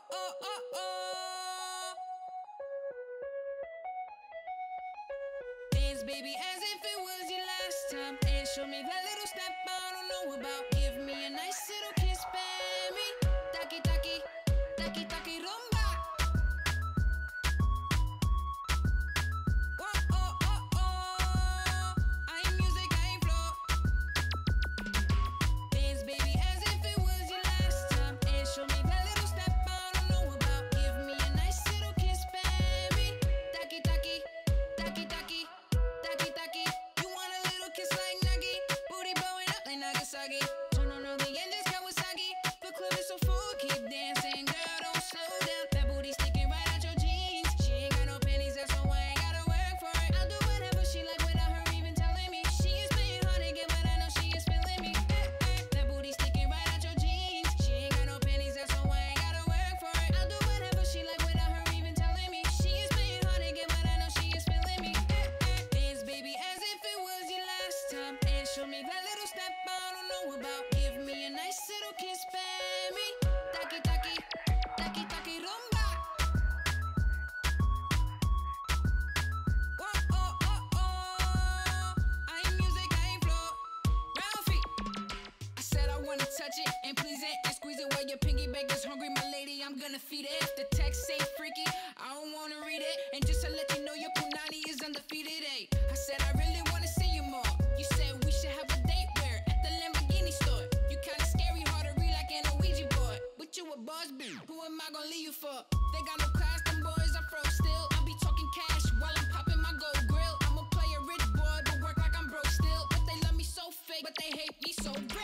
oh, oh, oh. Dance, baby, as if it was your last time. And show me that little step I don't know about. Give me a nice little kiss, baby. Taki, taki, taki, taki, rumba. Turn on all the engines, Kawasaki. The club is so full, keep dancing, girl, don't slow down. That booty sticking right out your jeans. She ain't got no pennies, that's why I ain't gotta work for it. I'll do whatever she like without her even telling me. She is paying hard to get, but I know she is feeling me. That booty sticking right out your jeans. She ain't got no pennies, that's why I ain't gotta work for it. I'll do whatever she like without her even telling me. She is paying hard to get, but I know she is feeling me. Dance, baby, as if it was your last time. And show me that little step I don't know about. Give me a nice little kiss, baby. Taki, taki, taki, taki, rumba. Oh, oh, oh, oh. I ain't music, I ain't floor. Round feet. I said I wanna touch it and please it and squeeze it while your piggyback is hungry, my lady. I'm gonna feed it. If the text say freaky, I don't wanna read it. And just to let you know, your punani is undefeated. Ay, I said I really wanna see you more. You said we should have a date where at the Lamborghini store. You kinda scary, hard to read like an Ouija board. But you a boss, bitch. Who am I gonna leave you for? They got no class, them boys are froze still. I'll be talking cash while I'm popping my gold grill. I'ma play a rich boy, but work like I'm broke still. But they love me so fake, but they hate me so real.